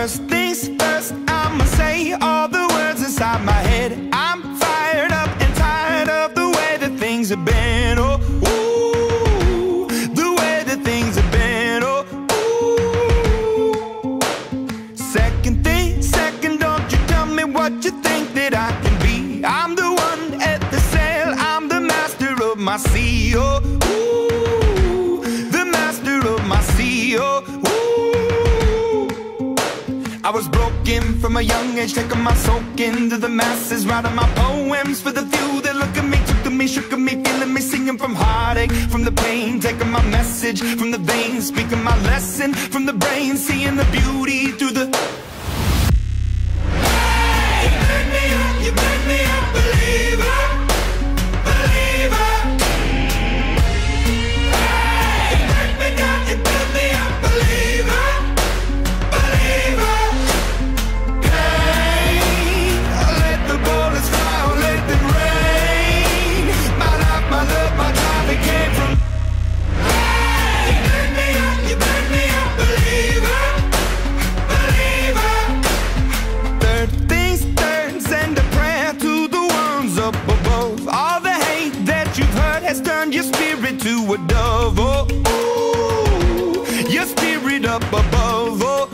First things first, I'ma say all the words inside my head. I'm fired up and tired of the way that things have been. Oh, ooh, the way that things have been. Oh, ooh. Second thing, second, don't you tell me what you think that I can be. I'm the one at the sail, I'm the master of my sea. Oh, ooh, the master of my sea. Oh, ooh. I was broken from a young age, taking my soak into the masses, writing my poems for the few that look at me, took to me, shook at me, feeling me, singing from heartache, from the pain, taking my message from the veins, speaking my lesson from the brain, seeing the beauty through the... Hey, you make me up, you make me a believer, believer. Hey, you break me down, you build me up, believer, believer. Has turned your spirit to a dove. Oh, ooh, your spirit up above. Oh,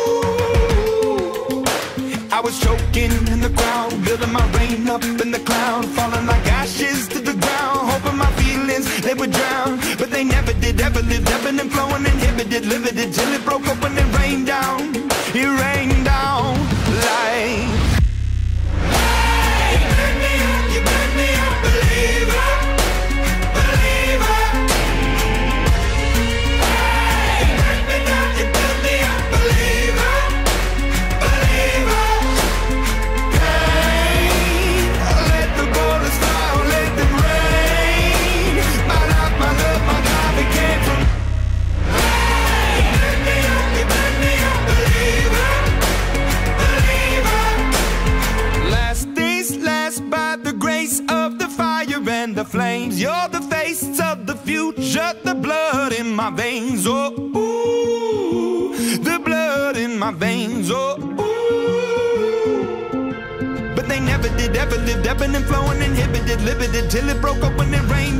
ooh. I was choking in the crowd, building my rain up in the cloud, falling like ashes to the ground, hoping my feelings they would drown, but they never did. Ever lived, ebbing and flowing, inhibited, limited, till it broke up and it rained down. It rained down like... Hey, you make me up, you make me a believer. The flames, you're the face of the future, the blood in my veins. Oh, ooh, the blood in my veins. Oh, ooh. But they never did, ever lived, ebbing and flowing, inhibited, limited, till it broke up when it rained.